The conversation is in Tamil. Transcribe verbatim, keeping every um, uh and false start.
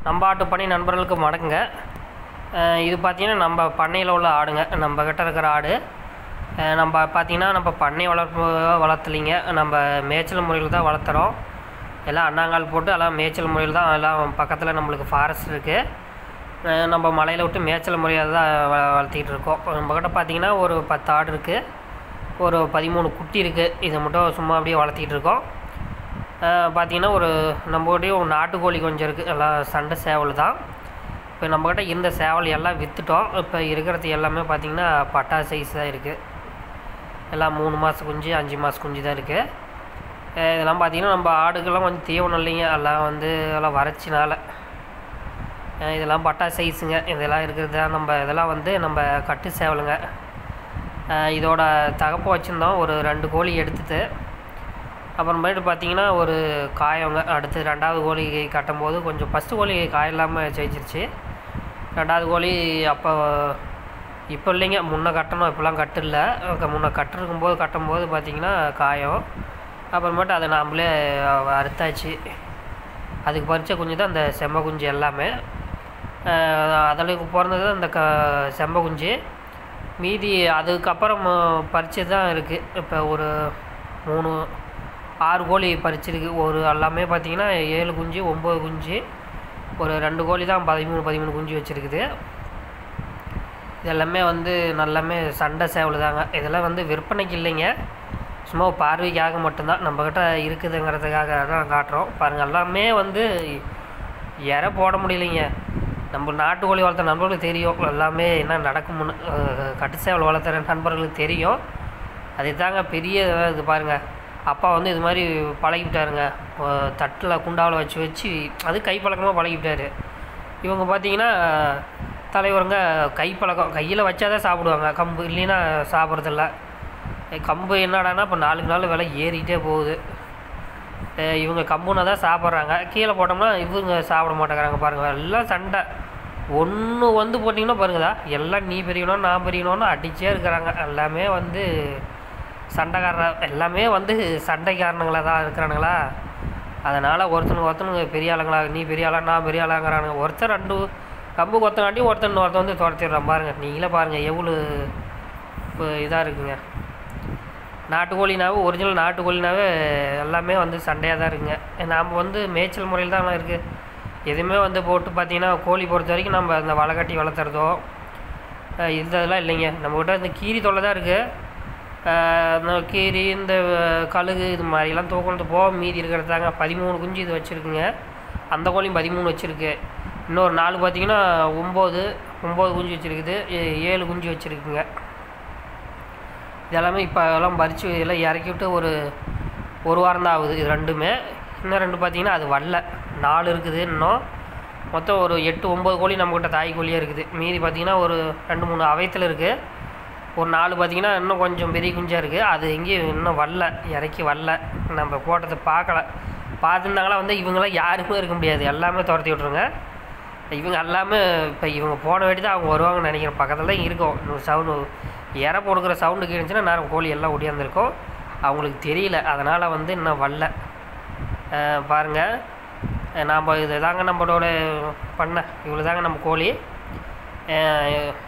நம்பாட்டு பண்ணை நண்பர்களுக்கு வணக்கங்க. இது பார்த்திங்கன்னா நம்ம பண்ணையில் உள்ள ஆடுங்க. நம்ம கிட்ட இருக்கிற ஆடு நம்ம பார்த்திங்கன்னா நம்ம பண்ணை வளர்ப்பு வளர்த்தலிங்க. நம்ம மேய்ச்சல் முறையில் தான் வளர்த்துறோம். எல்லாம் அண்ணாங்கால் போட்டு எல்லாம் மேய்ச்சல் முறையில் தான். எல்லாம் பக்கத்தில் நம்மளுக்கு ஃபாரஸ்ட் இருக்குது. நம்ம மலையில் விட்டு மேய்ச்சல் முறையாக தான் வ வளர்த்திக்கிட்டு இருக்கோம். நம்மக்கிட்ட பார்த்திங்கன்னா ஒரு பத்து ஆடு இருக்குது, ஒரு பதிமூணு குட்டி இருக்குது. இதை மட்டும் சும்மா அப்படியே வளர்த்திக்கிட்டு இருக்கோம். பார்த்திங்கன்னா ஒரு நம்மகிட்டையும் நாட்டுக்கோழி கொஞ்சம் இருக்குது. எல்லாம் சண்டை சேவல் தான். இப்போ நம்மக்கிட்ட இருந்த சேவல் எல்லாம் விற்றுட்டோம். இப்போ இருக்கிறது எல்லாமே பார்த்திங்கன்னா பட்டா சைஸ் தான் இருக்குது. எல்லாம் மூணு மாதம் குஞ்சு அஞ்சு மாதம் குஞ்சு தான் இருக்குது. இதெல்லாம் பார்த்திங்கன்னா நம்ம ஆடுக்கெல்லாம் கொஞ்சம் தீவனம் இல்லைங்க. எல்லாம் வந்து எல்லாம் வறட்சினால இதெல்லாம் பட்டா சைஸுங்க. இதெல்லாம் இருக்கிறது தான். நம்ம இதெல்லாம் வந்து நம்ம கட்டு சேவலுங்க. இதோட தகப்பு வச்சுருந்தோம். ஒரு ரெண்டு கோழி எடுத்துட்டு அப்புறமேட்டு பார்த்திங்கன்னா ஒரு காயவங்க. அடுத்து ரெண்டாவது கோழி கட்டும்போது கொஞ்சம் ஃபஸ்ட்டு கோழி காய இல்லாமல் ஜெயிச்சிருச்சு. ரெண்டாவது கோழி அப்போ இப்போ இல்லைங்க, முன்னே கட்டணும். இப்போலாம் கட்டு இல்லை. முன்னே கட்டுருக்கும்போது கட்டும்போது பார்த்திங்கன்னா காயம். அப்புறமேட்டு அதை நாம்ளே அறுத்தாச்சு. அதுக்கு பறித்த குஞ்சு தான் அந்த செம்ம குஞ்சு எல்லாமே. அதில் பிறந்தது அந்த க செம்ம குஞ்சு. மீதி அதுக்கப்புறம் பறிச்சது தான் இருக்குது. இப்போ ஒரு மூணு ஆறு கோழி பறிச்சிருக்கு. ஒரு எல்லாமே பார்த்திங்கன்னா ஏழு குஞ்சு ஒம்பது குஞ்சு. ஒரு ரெண்டு கோழி தான் பதிமூணு பதிமூணு குஞ்சு வச்சுருக்குது. இதெல்லாமே வந்து நல்லாமே சண்டை சேவல் தாங்க. இதெல்லாம் வந்து விற்பனைக்கு இல்லைங்க, சும்மா பார்வைக்காக மட்டும்தான். நம்மக்கிட்ட இருக்குதுங்கிறதுக்காக தான் காட்டுறோம். பாருங்கள், எல்லாமே வந்து இறை போட முடியலைங்க. நம்ம நாட்டுக்கோழி வளர்த்த நண்பர்களுக்கு தெரியும் எல்லாமே என்ன நடக்கும்னு. கட்டு சேவல் வளர்த்துற நண்பர்களுக்கு தெரியும். அது தாங்க பெரிய இது. பாருங்கள், அப்பா வந்து இது மாதிரி பழகிவிட்டாருங்க. தட்டில் குண்டாவில் வச்சு வச்சு அது கைப்பழக்கமாக பழகிவிட்டார். இவங்க பார்த்திங்கன்னா தலைவருங்க கைப்பழக்கம். கையில் வச்சா தான் சாப்பிடுவாங்க, கம்பு இல்லைன்னா சாப்பிட்றதில்ல. கம்பு என்னடானா இப்போ நாளுக்கு நாள் விலை ஏறிக்கிட்டே போகுது. இவங்க கம்புனா தான் சாப்பிட்றாங்க. கீழே போட்டோம்னா இவங்க சாப்பிட மாட்டேங்கிறாங்க. பாருங்கள், எல்லாம் சண்டை. ஒன்று வந்து போட்டிங்கன்னா பாருங்கதா, எல்லாம் நீ பெரியணும் நான் பெரியணும்னு அடிச்சே இருக்கிறாங்க. எல்லாமே வந்து சண்டைக்காரன், எல்லாமே வந்து சண்டைக்காரனுங்களா தான் இருக்கிறானுங்களா. அதனால் ஒருத்தனுக்கு ஒருத்தனுங்க பெரிய ஆளுங்களா, நீ பெரிய ஆளா நான் பெரிய ஆளாங்கிறானுங்க. ஒருத்தர் ரெண்டு கம்பு கொத்தங்காட்டி ஒருத்தன் ஒருத்தன் வந்து துரத்திடுறான். பாருங்கள், நீங்களே பாருங்கள் எவ்வளோ இப்போ இதாக இருக்குங்க. நாட்டுக்கோழினாவே ஒரிஜினல் நாட்டுக்கோழினாவே எல்லாமே வந்து சண்டையாக தான் இருக்குங்க. நாம் வந்து மேய்ச்சல் முறையில் தான் இருக்குது. எதுவுமே வந்து போட்டு பார்த்திங்கன்னா கோழி பொறுத்த வரைக்கும் நம்ம அந்த வலை கட்டி வளர்த்துறதோ இதெல்லாம் இல்லைங்க. நம்மக்கிட்ட இந்த கீரி தொல்லை தான் இருக்குது. இந்த கீரி இந்த கழுகு இது மாதிரிலாம் தூக்கணத்து போக மீதி இருக்கிறது தாங்க. பதிமூணு குஞ்சு இது வச்சுருக்குங்க. அந்த கோழியும் பதிமூணு வச்சுருக்கு. இன்னொரு நாலு பார்த்திங்கன்னா ஒம்பது ஒம்பது குஞ்சு வச்சுருக்குது. ஏழு குஞ்சு வச்சுருக்குங்க. இதெல்லாமே இப்போ எல்லாம் பறித்து எல்லாம் இறக்கி விட்டு ஒரு ஒரு வாரம் தான் ஆகுது. இது ரெண்டுமே. இன்னும் ரெண்டு பார்த்திங்கன்னா அது வரல, நாலு இருக்குது. இன்னும் மொத்தம் ஒரு எட்டு ஒம்பது கோழி நம்மக்கிட்ட தாய் கோழியாக இருக்குது. மீதி பார்த்திங்கன்னா ஒரு ரெண்டு மூணு அவயத்தில் இருக்குது. ஒரு நாலு பார்த்திங்கன்னா இன்னும் கொஞ்சம் பெரிய குஞ்சாக இருக்குது. அது எங்கேயும் இன்னும் வரல, இறக்கி வரல. நம்ம போட்டதை பார்க்கல. பார்த்துருந்தாங்களா வந்து இவங்களாம் யாருமே இருக்க முடியாது, எல்லாமே துரத்தி விட்ருங்க. இவங்க எல்லாமே இப்போ இவங்க போன வேண்டி தான் அவங்க வருவாங்கன்னு நினைக்கிறேன். பக்கத்தில் தான் இருக்கும். இன்னொரு சவுண்டு இறை போடுக்கிற சவுண்டு கேட்டுச்சுன்னா நேரம் கோழி எல்லாம் ஒடியாந்துருக்கும். அவங்களுக்கு தெரியல, அதனால் வந்து இன்னும் வரல. பாருங்கள், நாம் இது தாங்க நம்மளோட பண்ண இவ்வளோ தாங்க நம்ம கோழி.